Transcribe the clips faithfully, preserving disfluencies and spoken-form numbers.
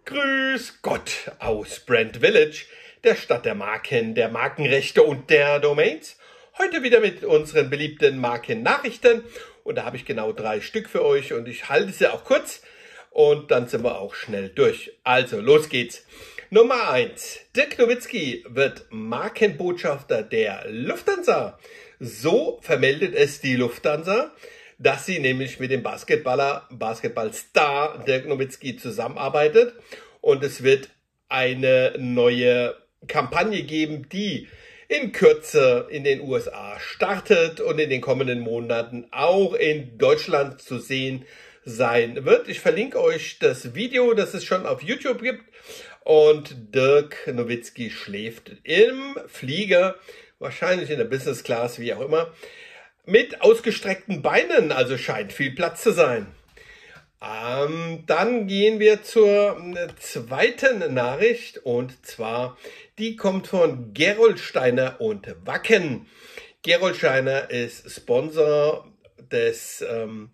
Grüß Gott aus Brand Village, der Stadt der Marken, der Markenrechte und der Domains. Heute wieder mit unseren beliebten Markennachrichten. Und da habe ich genau drei Stück für euch und ich halte sie auch kurz. Und dann sind wir auch schnell durch. Also, los geht's. Nummer eins. Dirk Nowitzki wird Markenbotschafter der Lufthansa. So vermeldet es die Lufthansa, dass sie nämlich mit dem Basketballer, Basketballstar Dirk Nowitzki zusammenarbeitet. Und es wird eine neue Kampagne geben, die in Kürze in den U S A startet und in den kommenden Monaten auch in Deutschland zu sehen sein wird. Ich verlinke euch das Video, das es schon auf YouTube gibt. Und Dirk Nowitzki schläft im Flieger, wahrscheinlich in der Business Class, wie auch immer, mit ausgestreckten Beinen, also scheint viel Platz zu sein. Ähm, dann gehen wir zur zweiten Nachricht und zwar, die kommt von Gerolsteiner und Wacken. Gerolsteiner ist Sponsor des ähm,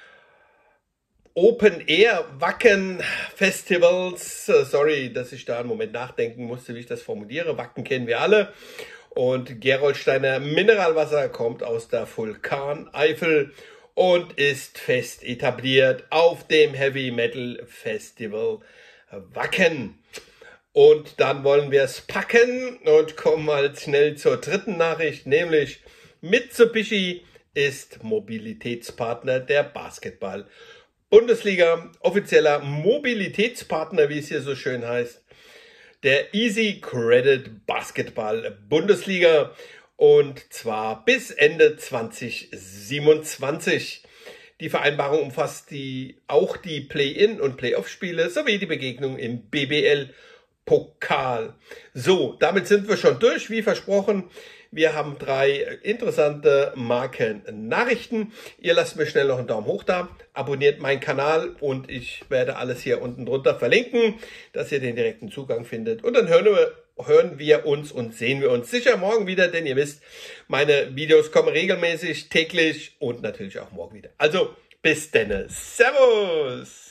Open Air Wacken Festivals. Sorry, dass ich da einen Moment nachdenken musste, wie ich das formuliere. Wacken kennen wir alle. Und Gerolsteiner Mineralwasser kommt aus der Vulkaneifel und ist fest etabliert auf dem Heavy Metal Festival Wacken. Und dann wollen wir es packen und kommen mal schnell zur dritten Nachricht, nämlich Mitsubishi ist Mobilitätspartner der Basketball-Bundesliga, offizieller Mobilitätspartner, wie es hier so schön heißt, der Easy Credit Basketball Bundesliga und zwar bis Ende zwanzig siebenundzwanzig. Die Vereinbarung umfasst die, auch die Play-In- und Play-Off-Spiele sowie die Begegnung im B B L-Pokal. So, damit sind wir schon durch, wie versprochen. Wir haben drei interessante Markennachrichten. Ihr lasst mir schnell noch einen Daumen hoch da, abonniert meinen Kanal und ich werde alles hier unten drunter verlinken, dass ihr den direkten Zugang findet. Und dann hören wir, hören wir uns und sehen wir uns sicher morgen wieder, denn ihr wisst, meine Videos kommen regelmäßig, täglich und natürlich auch morgen wieder. Also bis denne. Servus!